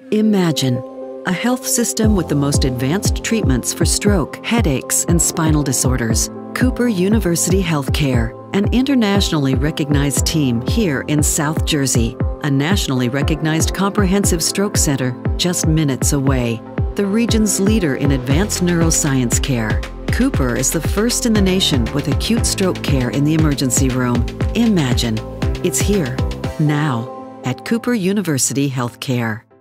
Imagine a health system with the most advanced treatments for stroke, headaches, and spinal disorders. Cooper University Healthcare, an internationally recognized team here in South Jersey, a nationally recognized comprehensive stroke center just minutes away, the region's leader in advanced neuroscience care. Cooper is the first in the nation with acute stroke care in the emergency room. Imagine, it's here, now, at Cooper University Healthcare.